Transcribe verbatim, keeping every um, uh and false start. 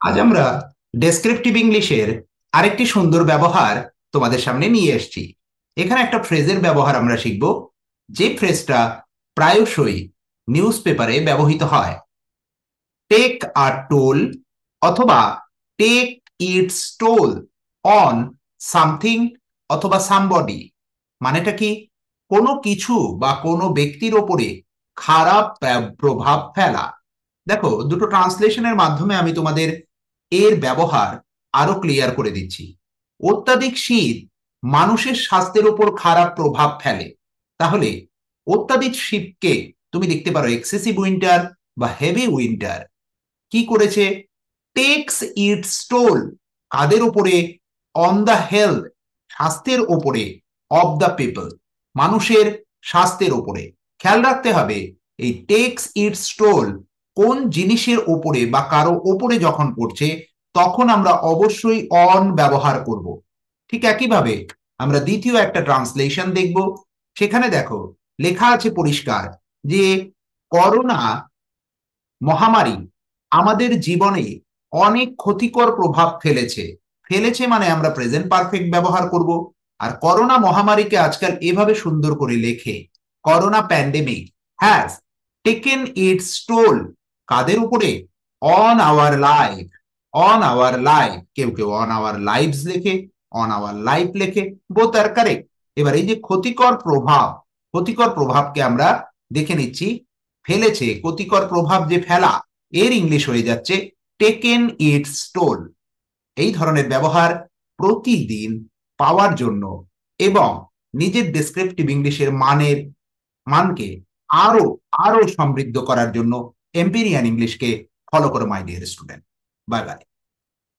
আজ আমরা ডেসক্রিপটিভ ইংলিশের আরেকটি সুন্দর ব্যবহার তোমাদের সামনে নিয়ে এসেছি। এখানে একটা ফ্রেজের ব্যবহার আমরা শিখব, যে ফ্রেজটা প্রায়শই নিউজ পেপারে ব্যবহৃত হয়। টেক আ টোল অথবা take its toll on something অথবা সামবডি। মানেটা কি? কোনো কিছু বা কোনো ব্যক্তির ওপরে খারাপ প্রভাব ফেলা। দেখো, দুটো ট্রান্সলেশনের মাধ্যমে আমি তোমাদের এর ব্যবহার আরো ক্লিয়ার করে দিচ্ছি। অত্যাধিক শীত মানুষের স্বাস্থ্যের উপর খারাপ প্রভাব ফেলে। তাহলে অত্যাধিক শীতকে তুমি দেখতে পারো এক্সেসিভ উইন্টার বা হেভি উইন্টার। কি করেছে? টেক্স ইটস টোল, কাদের উপরে? অন দ্য হেলথ, স্বাস্থ্যের ওপরে, অফ দ্য পিপল, মানুষের স্বাস্থ্যের ওপরে। খেয়াল রাখতে হবে এই টেক্স ইটস টোল কোন জিনিসের ওপরে বা কারো ওপরে যখন পড়ছে তখন আমরা অবশ্যই অন ব্যবহার করব। ঠিক একইভাবে আমরা দ্বিতীয় একটা ট্রান্সলেশন দেখব। সেখানে দেখো লেখা আছে পরিষ্কার যে করোনা মহামারী আমাদের জীবনে অনেক ক্ষতিকর প্রভাব ফেলেছে। ফেলেছে মানে আমরা প্রেজেন্ট পারফেক্ট ব্যবহার করব। আর করোনা মহামারীকে আজকাল এভাবে সুন্দর করে লেখে, corona pandemic has taken its toll, কাদের উপরে? On our life, on our life. কেউ কেউ অন আওয়ার লাইফস লেখে, অন আওয়ার লাইফ লেখে, বোথ আর কারেক্ট। এবার এই যে ক্ষতিকর প্রভাব, ক্ষতিকর প্রভাবকে আমরা দেখে নিচ্ছি। ফেলেছে, ক্ষতিকর প্রভাব যে ফেলা, এর ইংলিশ হয়ে যাচ্ছে টেকেন ইটস টোল। এই ধরনের ব্যবহার প্রতিদিন পাওয়ার জন্য এবং নিজের ডেসক্রিপটিভ ইংলিশের মানের মানকে আরো আরো সমৃদ্ধ করার জন্য এম্পিরিয়ান ইংলিশকে ফলো করো my dear student. Bye by.